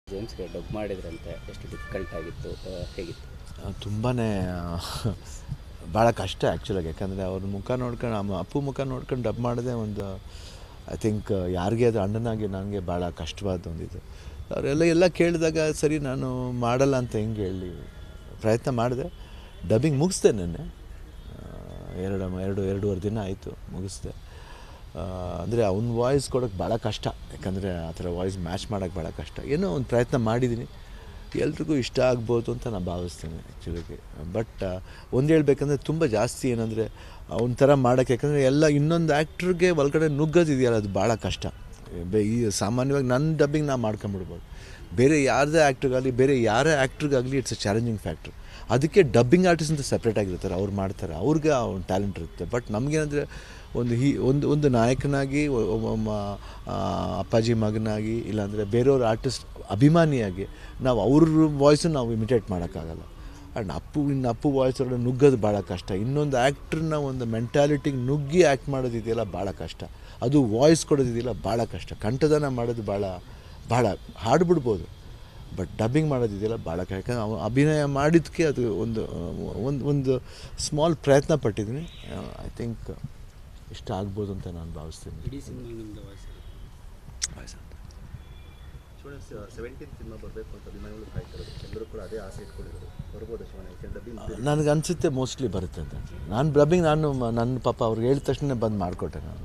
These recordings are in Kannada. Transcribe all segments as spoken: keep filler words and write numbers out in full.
ಜೇಮ್ಸ್ಗೆ ಡಬ್ ಮಾಡಿದ್ರಂತೆ, ಎಷ್ಟು ಡಿಫಿಕಲ್ಟ್ ಆಗಿತ್ತು, ಹೇಗಿತ್ತು? ತುಂಬಾ ಭಾಳ ಕಷ್ಟ ಆ್ಯಕ್ಚುಲಾಗಿ. ಯಾಕಂದರೆ ಅವ್ರ ಮುಖ ನೋಡ್ಕೊಂಡು, ನಮ್ಮ ಅಪ್ಪು ಮುಖ ನೋಡ್ಕೊಂಡು ಡಬ್ ಮಾಡಿದೆ ಒಂದು ಐ ಥಿಂಕ್ ಯಾರಿಗೆ ಅದು ಅಣ್ಣನಾಗಿ ನನಗೆ ಭಾಳ ಕಷ್ಟವಾದ ಒಂದಿದು. ಅವರೆಲ್ಲ ಎಲ್ಲ ಕೇಳಿದಾಗ ಸರಿ ನಾನು ಮಾಡಲ್ಲ ಅಂತ ಹೆಂಗೆ ಹೇಳಿ ಪ್ರಯತ್ನ ಮಾಡಿದೆ. ಡಬ್ಬಿಂಗ್ ಮುಗಿಸ್ದೆ ನೆನ್ನೆ, ಎರಡು ಎರಡು ಎರಡೂವರೆ ದಿನ ಆಯಿತು ಮುಗಿಸ್ದೆ. ಅಂದರೆ ಅವ್ನ ವಾಯ್ಸ್ ಕೊಡೋಕ್ಕೆ ಭಾಳ ಕಷ್ಟ, ಯಾಕಂದರೆ ಆ ಥರ ವಾಯ್ಸ್ ಮ್ಯಾಚ್ ಮಾಡೋಕ್ಕೆ ಭಾಳ ಕಷ್ಟ. ಏನೋ ಒಂದು ಪ್ರಯತ್ನ ಮಾಡಿದ್ದೀನಿ, ಎಲ್ರಿಗೂ ಇಷ್ಟ ಆಗ್ಬೋದು ಅಂತ ನಾನು ಭಾವಿಸ್ತೀನಿ ಆ್ಯಕ್ಚುಲಿಗೆ. ಬಟ್ ಒಂದು ಹೇಳ್ಬೇಕಂದ್ರೆ ತುಂಬ ಜಾಸ್ತಿ ಏನಂದರೆ ಅವನ ಥರ ಮಾಡೋಕ್ಕೆ, ಯಾಕಂದರೆ ಎಲ್ಲ ಇನ್ನೊಂದು ಆ್ಯಕ್ಟ್ರಿಗೆ ಒಳಗಡೆ ನುಗ್ಗೋದಿದೆಯಲ್ಲ, ಅದು ಭಾಳ ಕಷ್ಟ. ಬೇ ಈ ಸಾಮಾನ್ಯವಾಗಿ ನನ್ನ ಡಬ್ಬಿಂಗ್ ನಾವು ಮಾಡ್ಕೊಂಬಿಡ್ಬೋದು, ಬೇರೆ ಯಾರದೇ ಆ್ಯಕ್ಟ್ರಿಗಾಗಲಿ ಬೇರೆ ಯಾರೇ ಆ್ಯಕ್ಟ್ರಿಗಾಗಲಿ ಇಟ್ಸ್ ಅ ಚಾಲೆಂಜಿಂಗ್ ಫ್ಯಾಕ್ಟ್ರ್. ಅದಕ್ಕೆ ಡಬ್ಬಿಂಗ್ ಆರ್ಟಿಸ್ಟ್ ಅಂತ ಸಪ್ರೇಟಾಗಿರ್ತಾರೆ, ಅವ್ರು ಮಾಡ್ತಾರೆ, ಅವ್ರಿಗೆ ಅವ್ನ ಟ್ಯಾಲೆಂಟ್ ಇರುತ್ತೆ. ಬಟ್ ನಮಗೇನಂದರೆ ಒಂದು ಹೀ ಒಂದು ಒಂದು ನಾಯಕನಾಗಿ, ಅಪ್ಪಾಜಿ ಮಗನಾಗಿ, ಇಲ್ಲಾಂದರೆ ಬೇರೆಯವ್ರ ಆರ್ಟಿಸ್ಟ್ ಅಭಿಮಾನಿಯಾಗಿ ನಾವು ಅವ್ರ ವಾಯ್ಸನ್ನು ನಾವು ಇಮಿಟೇಟ್ ಮಾಡೋಕ್ಕಾಗಲ್ಲ. ಆ್ಯಂಡ್ ಅಪ್ಪು ಇನ್ನು ಅಪ್ಪು ವಾಯ್ಸ್ ಒಳಗೆ ನುಗ್ಗೋದು ಭಾಳ ಕಷ್ಟ. ಇನ್ನೊಂದು ಆ್ಯಕ್ಟ್ರನ್ನ ಒಂದು ಮೆಂಟ್ಯಾಲಿಟಿಗೆ ನುಗ್ಗಿ ಆ್ಯಕ್ಟ್ ಮಾಡೋದಿದೆಯಲ್ಲ ಭಾಳ ಕಷ್ಟ. ಅದು ವಾಯ್ಸ್ ಕೊಡೋದಿದೆಯಲ್ಲ ಭಾಳ ಕಷ್ಟ. ಕಂಠದಾನ ಮಾಡೋದು ಭಾಳ ಭಾಳ ಹಾಡ್ಬಿಡ್ಬೋದು, ಬಟ್ ಡಬ್ಬಿಂಗ್ ಮಾಡೋದಿದೆಯಲ್ಲ ಭಾಳ ಕಷ್ಟ. ಯಾಕಂದರೆ ಅವನು ಅಭಿನಯ ಮಾಡಿದ್ದಕ್ಕೆ ಅದು ಒಂದು ಒಂದು ಒಂದು ಸ್ಮಾಲ್ ಪ್ರಯತ್ನ ಪಟ್ಟಿದ್ದೀನಿ. ಐ ಥಿಂಕ್ ಇಷ್ಟ ಆಗ್ಬೋದು ಅಂತ ನಾನು ಭಾವಿಸ್ತೀನಿ. ಇಡೀ ಸಿನಿಮಾ ನಿಮ್ಮದು ವಾಯ್ಸ್ ವಾಯ್ಸ್ ಅಂತ ಸೆವೆಂಟೀನ್ ಸಿನಿಮಾ ಬರಬೇಕು ಅಂತ ಅಭಿಮಾನಿಗಳು ಕಾಯ್ತಿರೋದು, ಎಲ್ಲರೂ ಕೂಡ ಅದೇ ಆಸೆ ಇಟ್ಕೊಂಡಿರೋದು. ಬರ್ಬೋದು ಶಿವಣ್ಣ? ನನಗೆ ಅನಿಸುತ್ತೆ ಮೋಸ್ಟ್ಲಿ ಬರುತ್ತೆ ಅಂತ. ನಾನು ಡಬ್ಬಿಂಗ್ ನಾನು ನನ್ನ ಪಾಪ ಅವ್ರಿಗೆ ಹೇಳಿದ ತಕ್ಷಣ ಬಂದು ಮಾಡಿಕೊಟ್ಟೆ ನಾನು.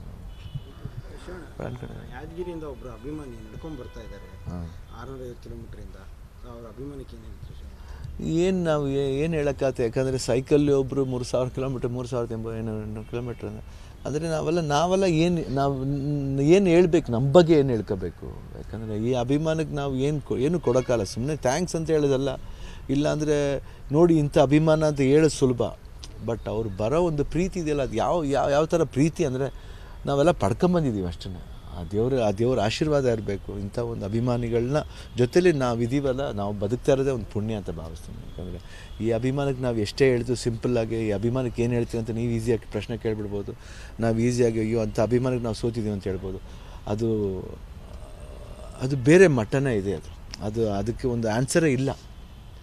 ಯಾದಗಿರಿಯಿಂದ ಒಬ್ಬರು ಅಭಿಮಾನಿ ನಡ್ಕೊಂಡು ಬರ್ತಾ ಇದ್ದಾರೆ ಆರುನೂರೈವತ್ತು ಕಿಲೋಮೀಟ್ರಿಂದ, ಅವ್ರ ಅಭಿಮಾನಿಗೆ ಏನು ಹೇಳ್ತಾರೆ? ಏನು ನಾವು ಏನು ಹೇಳೋಕ್ಕಾಗುತ್ತೆ, ಯಾಕಂದರೆ ಸೈಕಲ್ಲಿ ಒಬ್ಬರು ಮೂರು ಸಾವಿರ ಕಿಲೋಮೀಟ್ರ್ ಮೂರು ಸಾವಿರದ ಎಂಬ ಏನು ಕಿಲೋಮೀಟ್ರ್ ಅಂದರೆ ನಾವೆಲ್ಲ ನಾವೆಲ್ಲ ಏನು ನಾವು ಏನು ಹೇಳ್ಬೇಕು, ನಮ್ಮ ಬಗ್ಗೆ ಏನು ಹೇಳ್ಕೋಬೇಕು. ಯಾಕಂದರೆ ಈ ಅಭಿಮಾನಕ್ಕೆ ನಾವು ಏನು ಏನು ಕೊಡೋಕ್ಕಲ್ಲ, ಸುಮ್ಮನೆ ಥ್ಯಾಂಕ್ಸ್ ಅಂತ ಹೇಳೋದಲ್ಲ. ಇಲ್ಲಾಂದರೆ ನೋಡಿ ಇಂಥ ಅಭಿಮಾನ ಅಂತ ಹೇಳೋದು ಸುಲಭ, ಬಟ್ ಅವ್ರು ಬರೋ ಒಂದು ಪ್ರೀತಿ ಇದೆಯಲ್ಲ, ಅದು ಯಾವ ಯಾವ ಯಾವ ಥರ ಪ್ರೀತಿ ಅಂದರೆ ನಾವೆಲ್ಲ ಪಡ್ಕೊಂಬಂದಿದ್ದೀವಿ ಅಷ್ಟೇ. ಆ ದೇವ್ರ ಆ ದೇವ್ರ ಆಶೀರ್ವಾದ ಇರಬೇಕು. ಇಂಥ ಒಂದು ಅಭಿಮಾನಿಗಳನ್ನ ಜೊತೆಲಿ ನಾವು ಇದೀವಲ್ಲ, ನಾವು ಬದುಕ್ತಾ ಇರೋದೇ ಒಂದು ಪುಣ್ಯ ಅಂತ ಭಾವಿಸ್ತೀನಿ. ಯಾಕಂದರೆ ಈ ಅಭಿಮಾನಕ್ಕೆ ನಾವು ಎಷ್ಟೇ ಹೇಳ್ತೀವಿ ಸಿಂಪಲ್ಲಾಗಿ, ಈ ಅಭಿಮಾನಕ್ಕೆ ಏನು ಹೇಳ್ತೀವಿ ಅಂತ ನೀವು ಈಸಿಯಾಗಿ ಪ್ರಶ್ನೆ ಕೇಳಿಬಿಡ್ಬೋದು. ನಾವು ಈಸಿಯಾಗಿ ಅಯ್ಯೋ ಅಂಥ ಅಭಿಮಾನಕ್ಕೆ ನಾವು ಸೋತಿದ್ದೀವಿ ಅಂತ ಹೇಳ್ಬೋದು. ಅದು ಅದು ಬೇರೆ ಮಟ್ಟನೇ ಇದೆ. ಅದು ಅದು ಅದಕ್ಕೆ ಒಂದು ಆನ್ಸರೇ ಇಲ್ಲ.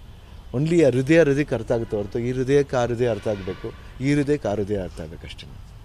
ಓನ್ಲಿ ಆ ಹೃದಯ ಹೃದಯಕ್ಕೆ ಅರ್ಥ ಆಗುತ್ತೆ ಹೊರತು ಈ ಹೃದಯಕ್ಕೆ ಆ ಹೃದಯ ಅರ್ಥ ಆಗಬೇಕು, ಈ ಹೃದಯಕ್ಕೆ ಆ ಹೃದಯ ಅರ್ಥ ಆಗಬೇಕು ಅಷ್ಟೇ.